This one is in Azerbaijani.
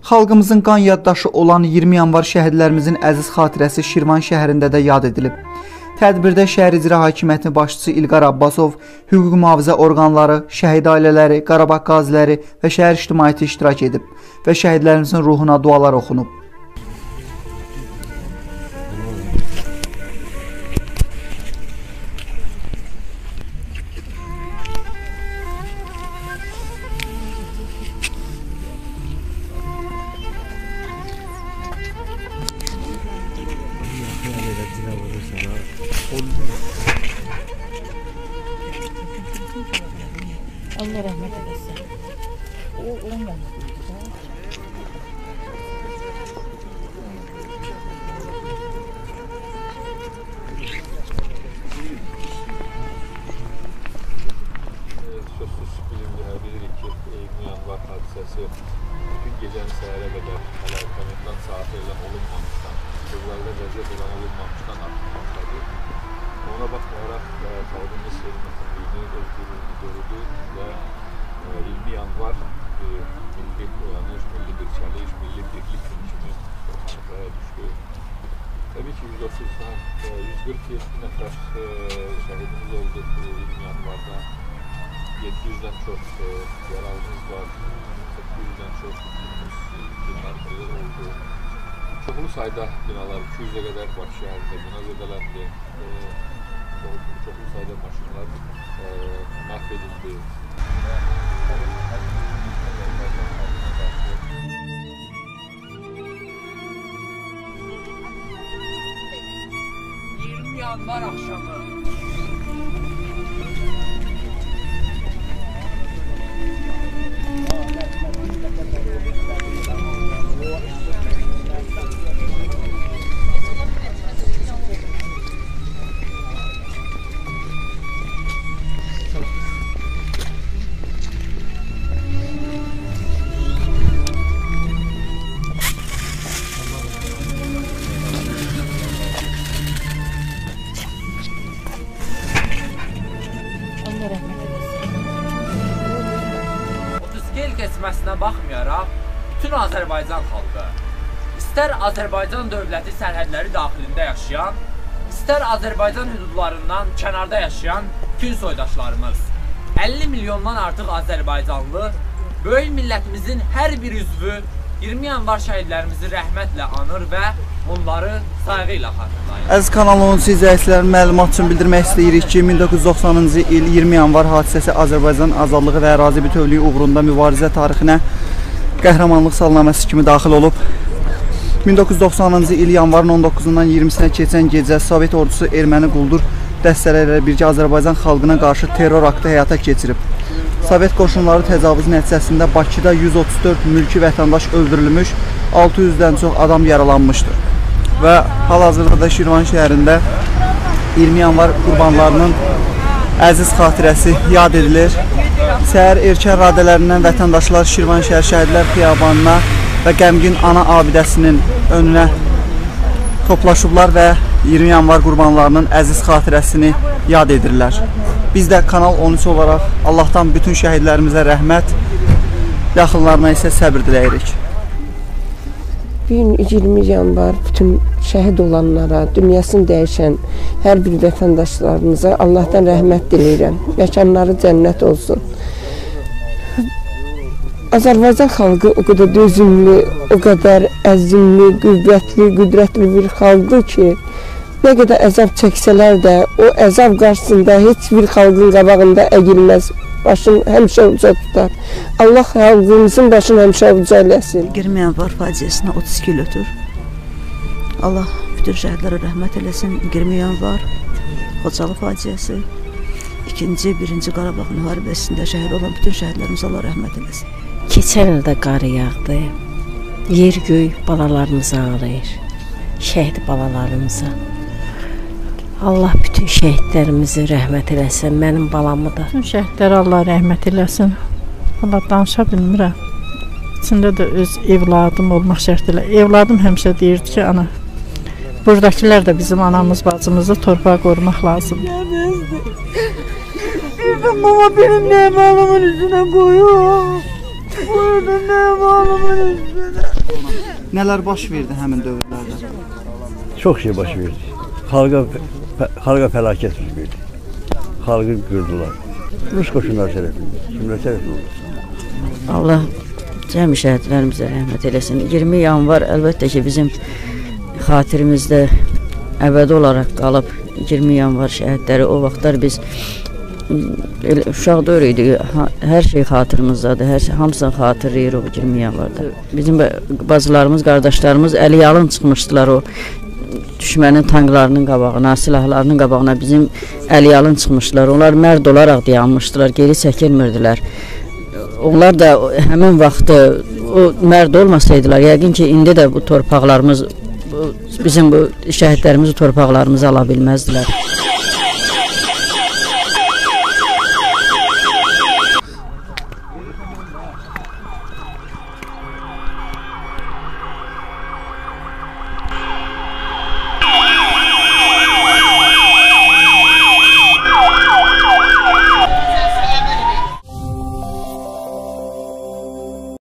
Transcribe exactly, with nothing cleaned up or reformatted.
Xalqımızın qan yaddaşı olan iyirmi yanvar şəhidlərimizin əziz xatirəsi Şirvan şəhərində də yad edilib. Tədbirdə şəhər icra hakimiyyəti başçısı İlqar Abbasov, hüquq mühafizə orqanları, şəhid ailələri, Qarabağ qaziləri və şəhər ictimaiyyəti iştirak edib və şəhidlərimizin ruhuna dualar oxunub. Allah rahmet eylesin. O onun yanında. Sözsüz bilirik ki, iyirmi yanvar hadisəsi bütün gecəni səhərə qədər hələ komendant saat elan olunmamışdan, sözlərdə vəziyyət elan olunmamışdan artmaqdadır. Ona baxmayaraq xalqımız hörmətliyini, özgürlüyünü qorudu və iyirmi yanvar milli oyanış, milli bir çəliş, milli birlik kimi ortaya düşdü. Təbii ki, yüz otuz, yüz qırx yeddi nəfər şəhidimiz oldu iyirmi yanvarda. yeddi yüzdən çox yaralımız var, səkkiz yüzdən çox itirməli oldu. Çoxlu sayda binalar, iki yüzə qədər baş şəhərdə bina zədələndi. Çoxlu sayda maşınlar məhv edildi. iyirmi yanvar axşamı otuz il keçməsinə baxmayaraq, bütün Azərbaycan xalqı, istər Azərbaycan dövləti sərhədləri daxilində yaşayan, istər Azərbaycan hüdudlarından kənarda yaşayan bütün soydaşlarımız, əlli milyondan artıq Azərbaycanlı, böyük millətimizin hər bir üzvü iyirmi yanvar şəhidlərimizi rəhmətlə anır və bunları sayğı ilə xatırlayır. Əziz Kanal on izləyicilərin məlumat üçün bildirmək istəyirik ki, min doqquz yüz doxsanıncı il iyirmi yanvar hadisəsi Azərbaycan azadlığı və ərazi bütövlüyü uğrunda mübarizə tarixinə qəhrəmanlıq salnaməsi kimi daxil olub. min doqquz yüz doxsanıncı il yanvarın on doqquzundan iyirmisinə keçən gecə Sovet ordusu erməni quldur dəstələri ilə birgə Azərbaycan xalqına qarşı terror aktı həyata keçirib. Sovet qoşunları təcavüz nəticəsində Bakıda yüz otuz dörd mülki vətəndaş öldürülmüş, altı yüzdən çox adam yaralanmışdır. Və hal-hazırda da Şirvan şəhərində iyirmi yanvar qurbanlarının əziz xatirəsi yad edilir. Səhər erkən radələrindən vətəndaşlar Şirvan şəhər şəhidlər xiyabanına və Qəmgin ana abidəsinin önünə toplaşıblar və iyirmi yanvar qurbanlarının əziz xatirəsini yad edirlər. Biz də Kanal on üç olaraq Allahdan bütün şəhidlərimizə rəhmət, yaxınlarına isə səbir diləyirik. Bugün iyirmi yanvar bütün şəhid olanlara, dünyasını dəyişən hər bir vətəndaşlarımıza Allahdan rəhmət diləyirəm. Məkanları cənnət olsun. Azərbaycan xalqı o qədər dözümlü, o qədər əzimli, qüvvətli, qüdrətli bir xalqdır ki, nə qədər əzab çəksələr də, o əzab qarşısında heç bir xalqın qabağında əyilməz, başını həmişə uca tutar. Allah xalqımızın başını həmişə uca eləsin. iyirmi yanvar faciəsinə otuz iki il ötür. Allah bütün şəhidlərə rəhmət eləsin. iyirmi yanvar Xocalı faciəsi, ikinci, birinci Qarabağ müharibəsində şəhid olan bütün şəhidlərimizə Allah rəhmət eləsin. Keçən ildə qar yağdı. Yer göy balalarımızı ağlayır. Şəhid balalarımıza. Allah bütün şəhidlərimizi rəhmət eləsin. Mənim balamı da. Bütün şəhidlərə Allah rəhmət eləsin. Allah danışa bilmirəm. İçində də öz evladım olmaq şərtilə. Evladım həmişə deyirdi ki, ana, buradakilər də bizim anamız, bacımızı torpağa qorumaq lazımdır. Birdən mama benim nəyim ağlamın üstünə qoyur. Burada nəyim ağlamın üstünə. Nələr baş verdi həmin dövrlərdə? Çox şey baş verdi. Xalqa, xalqa fəlakət üz verdi. Xalqı qırdılar. Rus qoşunları tərəfindən, kimlər tərəfindən olursa. Allah cəmi şəhidlərimizə rəhmət eləsin. iyirmi yanvar əlbəttə ki, bizim xatirimizdə əbədi olaraq qalıb. iyirmi yanvar şəhidləri o vaxtlar biz uşaq döyürüydük, hər şey xatirimizdadır, hər şey, hamısını xatırlayırıq o iyirmi yanvarda. Bizim bacılarımız, qardaşlarımız əliyalın çıxmışdılar o düşmənin tanklarının qabağına, silahlarının qabağına bizim əliyalın çıxmışdılar. Onlar mərd olaraq dayanmışdılar, geri çəkilmirdilər. Onlar da həmin vaxtı o mərd olmasaydılar, yəqin ki, indi də bu torpaqlarımız, bu, bizim bu şəhidlərimizi torpaqlarımızı ala bilməzdilər.